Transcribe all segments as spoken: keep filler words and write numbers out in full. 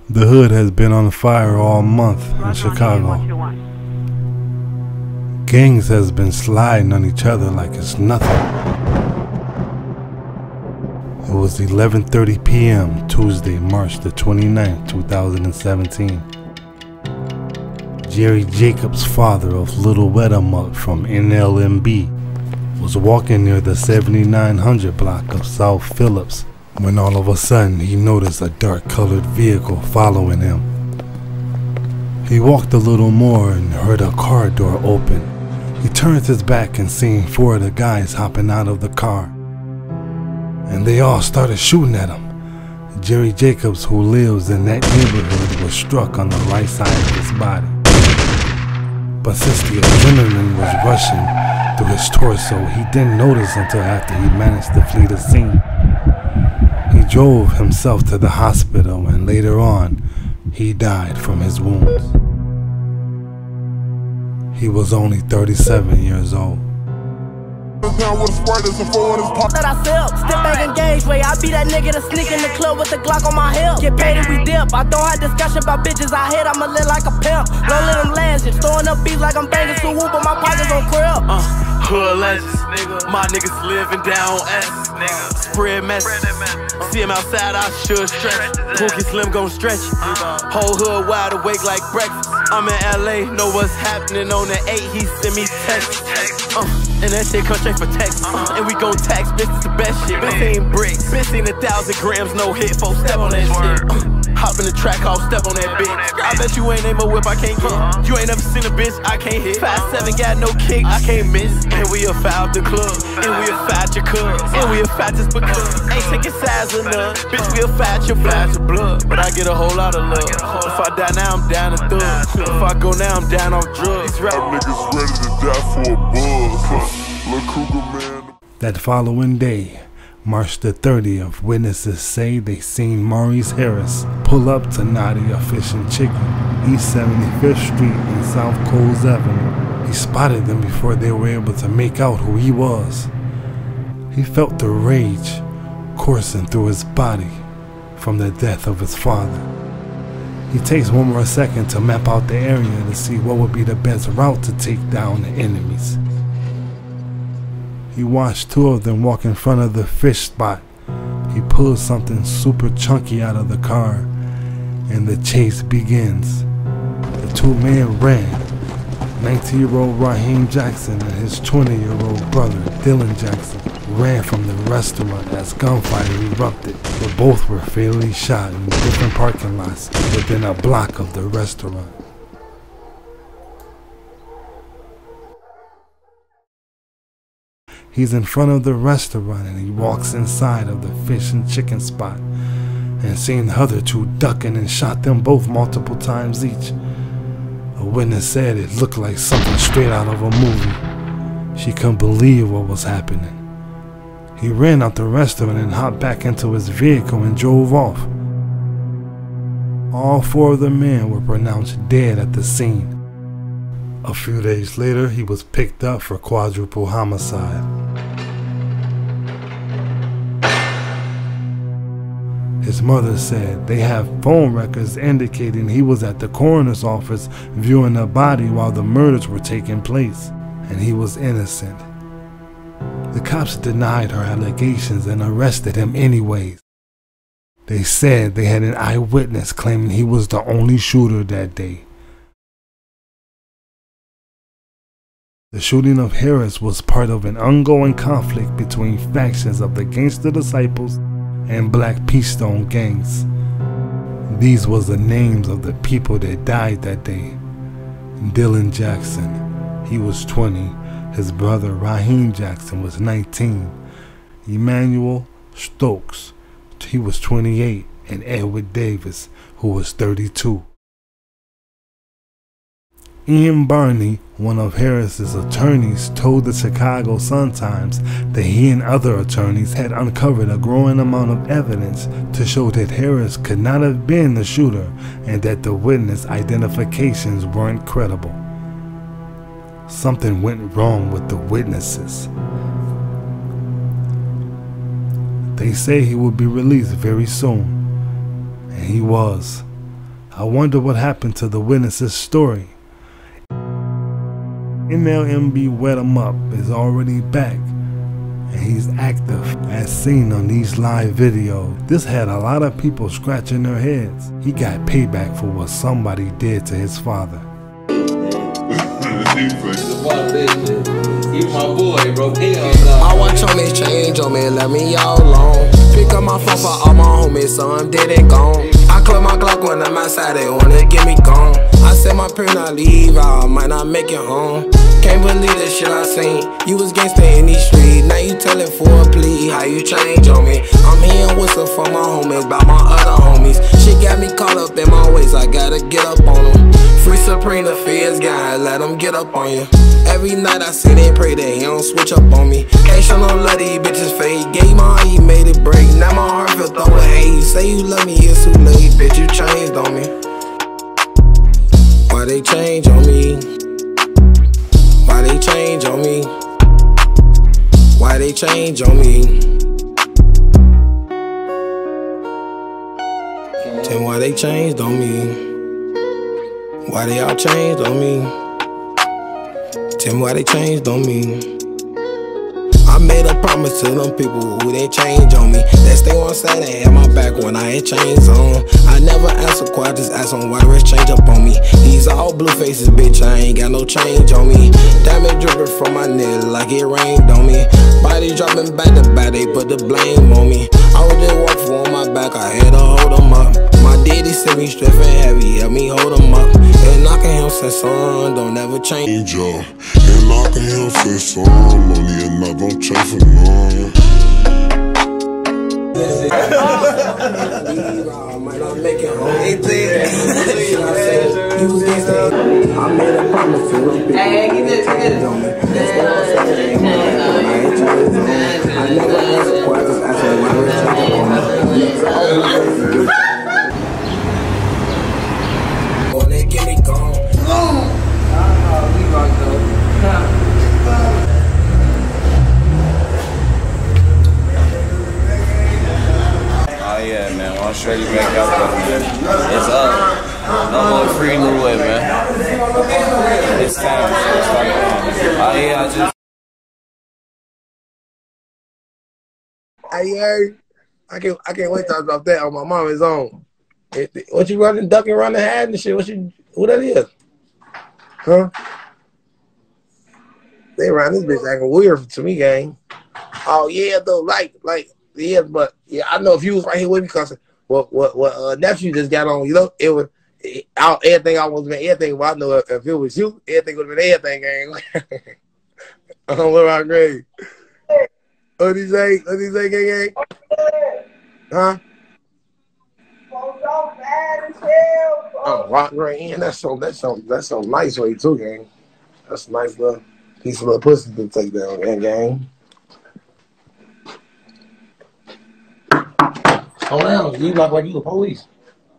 The hood has been on fire all month in Chicago. Gangs has been sliding on each other like it's nothing. It was eleven thirty p m Tuesday, March the twenty-ninth, two thousand seventeen. Jerry Jacobs, father of Little Wettamuck from N L M B, was walking near the seventy-nine hundred block of South Phillips when all of a sudden he noticed a dark-colored vehicle following him. He walked a little more and heard a car door open. He turned his back and seen four of the guys hopping out of the car, and they all started shooting at him. Jerry Jacobs, who lives in that neighborhood, was struck on the right side of his body. But since the adrenaline was rushing through his torso, he didn't notice until after he managed to flee the scene. He drove himself to the hospital, and later on, he died from his wounds. He was only thirty-seven years old. That I sell, step back engage way. I be that nigga that sneak in the club with the Glock on my hip. Get paid and we dip. I don't have discussion about bitches I hit. I'ma live like a pimp. Don't let them legends. Throwing up beats like I'm banging Sue Woo, but my pockets on crib. Uh, hood legends, nigga. My niggas living down S, nigga. Spread message. See him outside, I should stretch. Pookie Slim gon' stretch. Whole hood wide awake like breakfast. I'm in L A, know what's happening on the eight. He send me text. Uh, and that shit come straight for text. Uh, and we gon' tax, bitch, it's the best shit. Been seen bricks, been seen a thousand grams, no hit, folks step on that shit. Uh, hop in the track, I'll step on that bitch. I bet you ain't name a whip I can't get. You ain't never seen a bitch I can't hit. Five seven got no kick, I can't miss. And we a foul the club, and we a fight your cuz, and we a fight just because. Ain't taking sides or none, bitch, we a fight your flash of blood. But I get a whole lot of love. If I die now, I'm down to thug. If I go now, I'm down on drugs. These rap niggas ready to die for a buzz. That following day, March the thirtieth, witnesses say they seen Maurice Harris pull up to Nadia Fish and Chicken, East seventy-fifth Street and South Coles Avenue. He spotted them before they were able to make out who he was. He felt the rage coursing through his body from the death of his father. He takes one more second to map out the area to see what would be the best route to take down the enemies. He watched two of them walk in front of the fish spot. He pulls something super chunky out of the car, and the chase begins. The two men ran. nineteen-year-old Raheem Jackson and his twenty-year-old brother, Dylan Jackson, ran from the restaurant as gunfire erupted, but both were fatally shot in different parking lots within a block of the restaurant. He's in front of the restaurant and he walks inside of the fish and chicken spot and seen the other two ducking and shot them both multiple times each. A witness said it looked like something straight out of a movie. She couldn't believe what was happening. He ran out the restaurant and hopped back into his vehicle and drove off. All four of the men were pronounced dead at the scene. A few days later, he was picked up for quadruple homicide. His mother said they have phone records indicating he was at the coroner's office viewing the body while the murders were taking place, and he was innocent. The cops denied her allegations and arrested him anyways. They said they had an eyewitness claiming he was the only shooter that day. The shooting of Harris was part of an ongoing conflict between factions of the Gangster Disciples and Black Peastone gangs. These was the names of the people that died that day. Dylan Jackson, he was twenty. His brother Raheem Jackson was nineteen. Emmanuel Stokes, he was twenty-eight. And Edward Davis, who was thirty-two. Ian Barney, one of Harris's attorneys, told the Chicago Sun-Times that he and other attorneys had uncovered a growing amount of evidence to show that Harris could not have been the shooter and that the witness identifications weren't credible. Something went wrong with the witnesses. They say he would be released very soon, and he was. I wonder what happened to the witness's story. N L M B Wet 'em Up is already back, and he's active as seen on these live videos. This had a lot of people scratching their heads. He got payback for what somebody did to his father. He's my boy, bro. I watch on this change on me, let me all alone. Pick up my phone for all my homies, so I'm dead and gone. I close my Glock when I'm outside, they wanna get me gone. I said my parents not leave, I might not make it home. Can't believe the shit I seen. You was gangsta in these streets, now you tellin' for a plea. How you change on me? I'm hearing whistle from my homies about my other homies. Shit got me caught up in my ways, I gotta get up on them. Free Supreme, the fears guy, let them get up on you. Every night I sit and pray that he don't switch up on me. Ain't show no love, these bitches fade. Gave my heart, you made it break. Now my heart feel throwing hate. You say you love me, it's too late. Bitch, you changed on me. Why they change on me? Why they change on me? Why they change on me? Tell me why they changed on me. Why they all changed on me? Tell me why they changed on me. I made a promise to them people who they change on me. That stay on side and had my back when I had chains on. I never answer quiet, just ask them why the rest change up on me. These all blue faces, bitch, I ain't got no change on me. Diamond dripping from my neck like it rained on me. Body dropping back to back, they put the blame on me. I was just walking on my back, I had to hold them up. My daddy sent me straight and heavy, help me hold them up. And knocking him said, son, don't ever change. And knocking him said, son, lonely and I don't change for none. I made a promise to them people. Hey, get this, get this. I never answer questions, I said, why we're gonna get me gone. We gonna go. Oh yeah, man. Well, I'm sure you back out there, man. It's up. No more free new way, man. It's time. So it's like, oh yeah, I just. Hey, hey, I can't, I can't wait to talk about that on my mama's own. It, what you running, ducking, running, hiding and shit? What you, who that is? Huh? They around this bitch acting weird to me, gang. Oh yeah, though, like, like, yeah, but yeah, I know if you was right here with me, cause what, what, what uh, nephew just got on, you know, it was it, I, everything I was been everything. Well, I know if, if it was you, everything would have been everything, gang. I don't know about Greg. What did he say? What did he say, gang, gang? Huh? Oh, rock right in. That's so. That's so. That's so nice way too, gang. That's a nice little piece of little pussy to take down, gang, gang. Oh, now you look like you the police.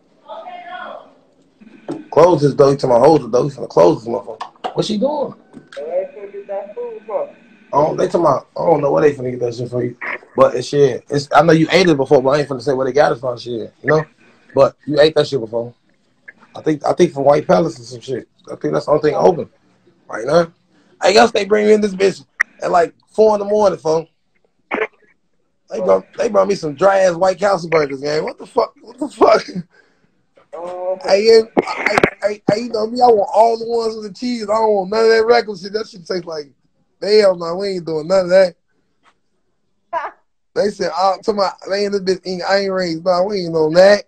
Close this door. You to my holder though. You finna close this motherfucker. What's she doing? Where they finna get that food from? Oh, they talking about. I don't know where they finna get that shit for you, but it's shit. It's. I know you ate it before, but I ain't finna say where they got it from. Shit, you know. But you ate that shit before. I think. I think from White Palace or some shit. I think that's the only thing open right now. I guess they bring me in this bitch at like four in the morning, phone. They brought. They brought me some dry ass White Castle burgers, gang. What the fuck? What the fuck? Oh, I, I, I, I, you know me. I want all the ones with the cheese. I don't want none of that regular shit. That shit tastes like. Damn, no, we ain't doing none of that. They said, oh, to my, they in this bitch eating iron rings. No, we ain't on that.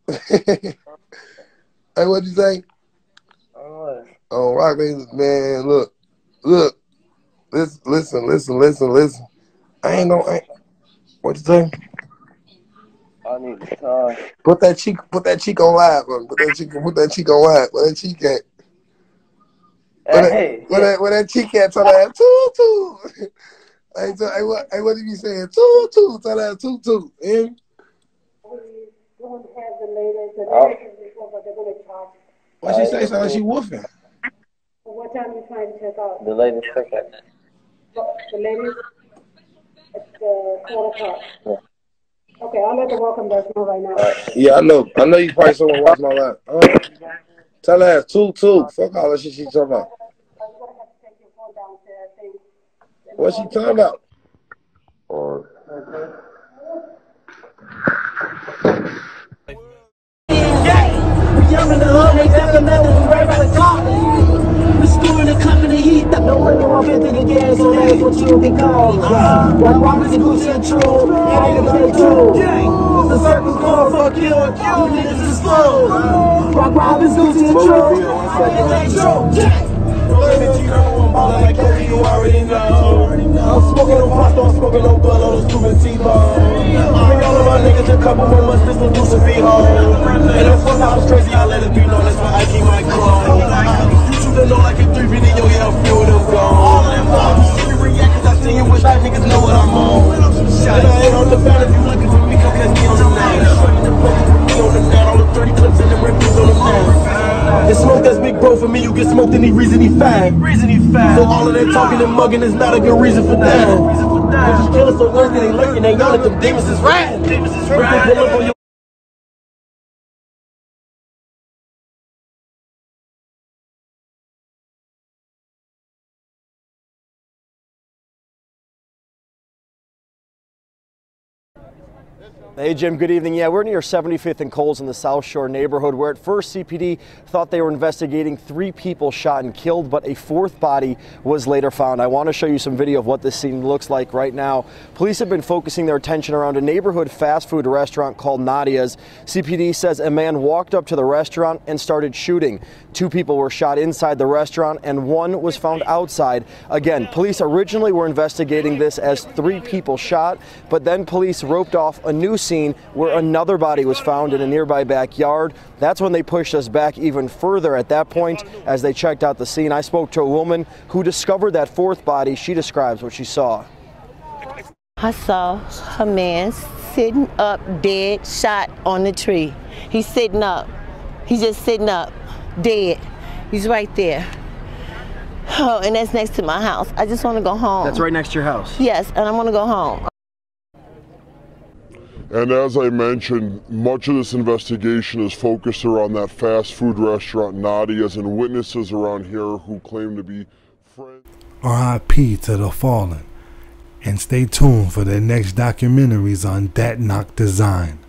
Hey, what'd you say? oh, Oh, rock, man, look, look. Listen, listen, listen, listen, listen. I ain't no, I ain't, what'd you say? I need to talk. Put that cheek, put that cheek on live, bro. Put that cheek, put that cheek on live. Where that cheek at? Where that, Hey, where that, where that cheek at? Tell that toot toot. Hey, so, hey, what, hey, what did you saying? Toot toot. Tell that toot toot. Yeah? Oh. What she say? Sound like she woofing. What time are you trying to check out? The latest ticket. The ladies at uh, four o'clock. Yeah. Okay, I'll let the welcome desk know right now. Uh, yeah, I know. I know you probably someone watching my live. Uh, tell her ass two two. Fuck all that shit she talking about. What she talking about? Or We young in the hood, they got nothing, we right by the top. We screwing the company heat, no one know fifty again, so that's what you be called. White robbers and Gucci and true, ain't niggas they true. The circle's going, fuck you, you niggas is slow. Rock robbers, Gucci and true, ain't niggas they true. Like Kobe, you already know. I'm smoking no pasta, I'm smoking no blood on the stupid T-bone. Bring all of my niggas a couple more months, this will do some be home. And if fuck I was crazy, I let it be known, that's why I keep my clone. You shoot the know like a three feet in your ear, feel them gone. I'm sick of react, cause I see you wish that niggas know what I'm on. And I ain't on the fan if you looking for me, come catch me on the line. Me on the net, all the thirty clips and the rippers on the mat. The smoke that's big bro for me, you get smoked any reason he fag. Reason he fag. So all of that talking and mugging is not a good reason for that. Cause you killing so thirsty, they lurking, they yelling, them demons is riding. Demons is riding. Hey Jim, good evening. Yeah, we're near seventy-fifth and Coles in the South Shore neighborhood where at first C P D thought they were investigating three people shot and killed, but a fourth body was later found. I want to show you some video of what this scene looks like right now. Police have been focusing their attention around a neighborhood fast food restaurant called Nadia's. C P D says a man walked up to the restaurant and started shooting. Two people were shot inside the restaurant and one was found outside. Again, police originally were investigating this as three people shot, but then police roped off a new scene where another body was found in a nearby backyard. That's when they pushed us back even further at that point as they checked out the scene. I spoke to a woman who discovered that fourth body. She describes what she saw. I saw a man sitting up dead, shot on the tree. He's sitting up. He's just sitting up, dead. He's right there. Oh, and that's next to my house. I just want to go home. That's right next to your house? Yes, and I want to go home. And as I mentioned, much of this investigation is focused around that fast food restaurant Nadia's and witnesses around here who claim to be friends. R I P to the fallen. And stay tuned for the next documentaries on Dat Knock Design.